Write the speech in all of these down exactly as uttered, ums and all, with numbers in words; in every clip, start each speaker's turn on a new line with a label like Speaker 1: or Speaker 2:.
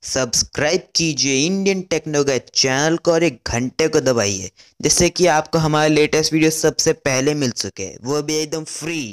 Speaker 1: Subscribe कीजिए Indian techno गाय channel को और एक घंटे को दबाइए, जिससे कि आपको हमारे लेटेस्ट वीडियो सबसे पहले मिल सके, वो भी एकदम फ्री।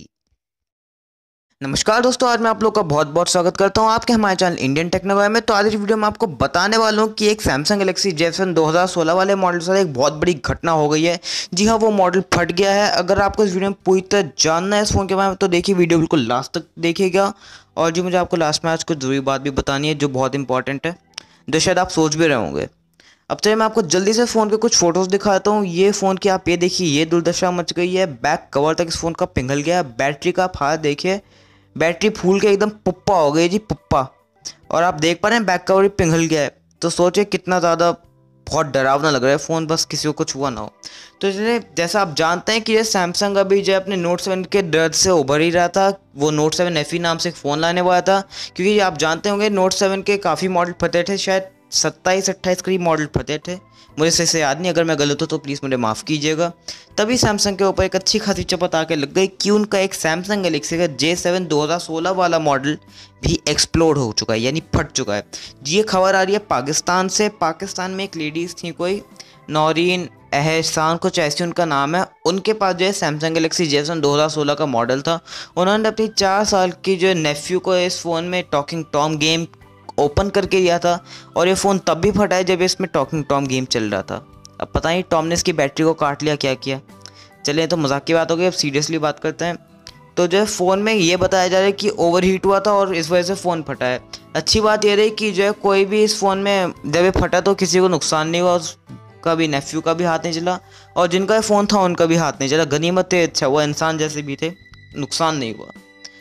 Speaker 1: नमस्कार दोस्तों, आज मैं आप लोग का बहुत बहुत स्वागत करता हूं आपके हमारे चैनल इंडियन टेक्नो गाय में। तो आज इस वीडियो में आपको बताने वाला हूं कि एक सैमसंग गैलेक्सी जे सेवन दो हज़ार सोलह वाले मॉडल से एक बहुत बड़ी घटना हो गई है। जी हां, वो मॉडल फट गया है। अगर आपको इस वीडियो में पूरी तरह जानना है इस फ़ोन के बारे में तो देखिए वीडियो बिल्कुल लास्ट तक देखिएगा। और जो मुझे आपको लास्ट में आज कुछ जरूरी बात भी बतानी है जो बहुत इंपॉर्टेंट है, जो शायद आप सोच भी रहे होंगे। अब चलिए मैं आपको जल्दी से फ़ोन के कुछ फ़ोटोज़ दिखाता हूँ। ये फ़ोन की आप ये देखिए, ये दुर्दशा मच गई है। बैक कवर तक इस फ़ोन का पिघल गया है। बैटरी का आप हाथ देखिए, बैटरी फूल के एकदम पुप्पा हो गई जी, पुप्पा। और आप देख पा रहे हैं बैक कवर भी पिघल गया है। तो सोचिए कितना ज़्यादा बहुत डरावना लग रहा है फ़ोन, बस किसी को कुछ हुआ ना हो। तो इसलिए जैसा आप जानते हैं कि ये सैमसंग अभी जो अपने नोट सेवन के दर्द से उभर ही रहा था। वो नोट सेवन एफ ई नाम से एक फ़ोन लाने वाला था, क्योंकि आप जानते होंगे नोट सेवन के काफ़ी मॉडल फटे थे, शायद सत्ताईस अट्ठाईस करीब मॉडल फटे थे। मुझे सही से याद नहीं, अगर मैं गलत हूँ तो प्लीज़ मुझे माफ़ कीजिएगा। तभी सैमसंग के ऊपर एक अच्छी खासी चपत आके लग गई कि उनका एक सैमसंग गैलेक्सी का जे सेवन दो हज़ार सोलह वाला मॉडल भी एक्सप्लोड हो चुका है, यानी फट चुका है। ये खबर आ रही है पाकिस्तान से। पाकिस्तान में एक लेडीज़ थी, कोई नौरीन एहसान कुछ ऐसी उनका नाम है। उनके पास जो है सैमसंग गैलेक्सी जे सेवन दो हज़ार सोलह का मॉडल था। उन्होंने अपनी चार साल की जो नेफ्यू को इस फ़ोन में टॉकिंग टॉम गेम ओपन करके दिया था। और ये फ़ोन तब भी फटा है जब इसमें टॉकिंग टॉम गेम चल रहा था। अब पता नहीं टॉम ने इसकी बैटरी को काट लिया, क्या किया। चलिए तो मजाक की बात हो गई, अब सीरियसली बात करते हैं। तो जो है फ़ोन में ये बताया जा रहा है कि ओवर हीट हुआ था और इस वजह से फ़ोन फटा है। अच्छी बात ये रही कि जो है कोई भी इस फ़ोन में जब ये फटा तो किसी को नुकसान नहीं हुआ। उसका भी नेफ्यू का भी हाथ नहीं चला और जिनका फ़ोन था उनका भी हाथ नहीं चला। गनीमत है, अच्छा हुआ इंसान जैसे भी थे, नुकसान नहीं हुआ।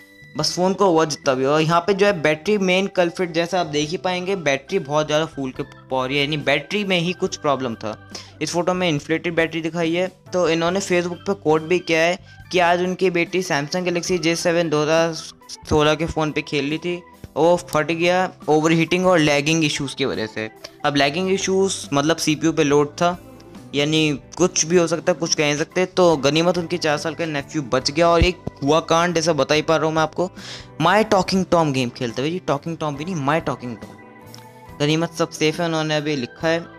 Speaker 1: बस फ़ोन को हुआ जितना भी हुआ। यहाँ पे जो है बैटरी मेन कल्फिट, जैसा आप देख ही पाएंगे, बैटरी बहुत ज़्यादा फूल के पौ रही है, यानी बैटरी में ही कुछ प्रॉब्लम था। इस फोटो में इन्फ्लेटेड बैटरी दिखाई है। तो इन्होंने फेसबुक पे कोट भी किया है कि आज उनकी बेटी सैमसंग गैलेक्सी जे सेवन दो हज़ार सोलह के फ़ोन पे खेल रही थी, वो फट गया ओवर हीटिंग और लैगिंग इश्यूज़ की वजह से। अब लैगिंग इश्यूज़ मतलब सी पी यू पे लोड था, यानी कुछ भी हो सकता है, कुछ कह नहीं सकते। तो गनीमत उनकी चार साल का नेफ्यू बच गया। और एक हुआ कांड जैसा बता ही पा रहा हूँ मैं आपको, माई टॉकिंग टॉम गेम खेलते हुए जी, टॉकिंग टॉम भी नहीं, माई टॉकिंग टॉम। गनीमत सब सेफ है, उन्होंने अभी लिखा है।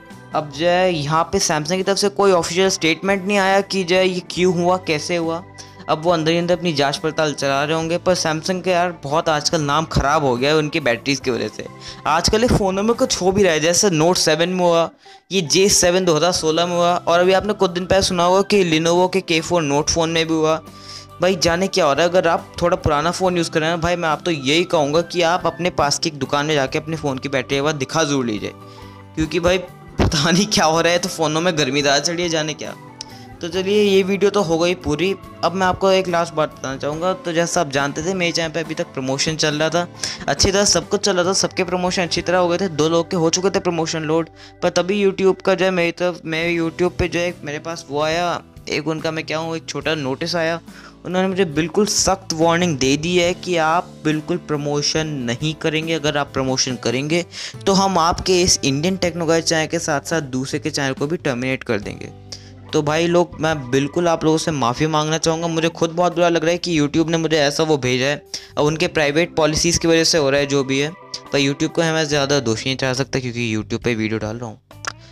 Speaker 1: अब जो है यहाँ पे सैमसंग की तरफ से कोई ऑफिशियल स्टेटमेंट नहीं आया कि जो है ये क्यों हुआ, कैसे हुआ। अब वो अंदर ही अंदर अपनी जांच पड़ताल चला रहे होंगे। पर सैमसंग के यार बहुत आजकल नाम खराब हो गया है उनकी बैटरीज़ की वजह से। आजकल ये फ़ोनों में कुछ हो भी रहा है, जैसे नोट सेवन में हुआ, ये जे सेवन दो हज़ार सोलह में हुआ, और अभी आपने कुछ दिन पहले सुना होगा कि लिनोवो के के फोर नोट फ़ोन में भी हुआ। भाई जाने क्या हो रहा है। अगर आप थोड़ा पुराना फ़ोन यूज़ कर रहे हैं भाई, मैं आप तो यही कहूँगा कि आप अपने पास की एक दुकान में जाके अपने फ़ोन की बैटरी एक बार दिखा ज़रूर लीजिए, क्योंकि भाई पता नहीं क्या हो रहा है। तो फ़ोनों में गर्मी ज़्यादा चढ़ी है, जाने क्या। तो चलिए ये वीडियो तो हो गई पूरी। अब मैं आपको एक लास्ट बात बताना चाहूँगा। तो जैसा आप जानते थे मेरे चैनल पे अभी तक प्रमोशन चल रहा था, अच्छी तरह सब कुछ चल रहा था, सबके प्रमोशन अच्छी तरह हो गए थे। दो लोग के हो चुके थे प्रमोशन लोड, पर तभी यूट्यूब का जो है मेरी तरफ, मेरे यूट्यूब पे जो है मेरे पास वो आया, एक उनका मैं क्या हूँ एक छोटा नोटिस आया। उन्होंने मुझे बिल्कुल सख्त वार्निंग दे दी है कि आप बिल्कुल प्रमोशन नहीं करेंगे। अगर आप प्रमोशन करेंगे तो हम आपके इस इंडियन टेक्नो गाय चैनल के साथ साथ दूसरे के चैनल को भी टर्मिनेट कर देंगे। तो भाई लोग, मैं बिल्कुल आप लोगों से माफ़ी मांगना चाहूँगा। मुझे खुद बहुत बुरा लग रहा है कि यूट्यूब ने मुझे ऐसा वो भेजा है। अब उनके प्राइवेट पॉलिसीज़ की वजह से हो रहा है जो भी है, पर यूट्यूब को मैं ज़्यादा दोषी नहीं ठहरा सकता क्योंकि यूट्यूब पे वीडियो डाल रहा हूँ।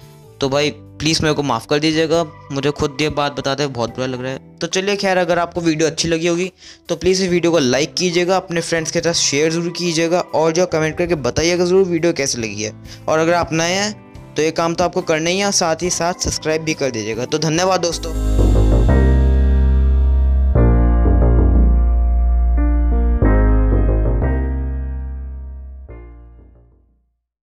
Speaker 1: तो भाई प्लीज़ मेरे को माफ़ कर दीजिएगा, मुझे खुद ये बात बताते हुए बहुत बुरा लग रहा है। तो चलिए खैर, अगर आपको वीडियो अच्छी लगी होगी तो प्लीज़ इस वीडियो को लाइक कीजिएगा, अपने फ्रेंड्स के साथ शेयर ज़रूर कीजिएगा, और जो कमेंट करके बताइएगा ज़रूर वीडियो कैसे लगी है। और अगर आप नए हैं तो ये काम तो आपको करना ही है, साथ ही साथ सब्सक्राइब भी कर दीजिएगा। तो धन्यवाद दोस्तों।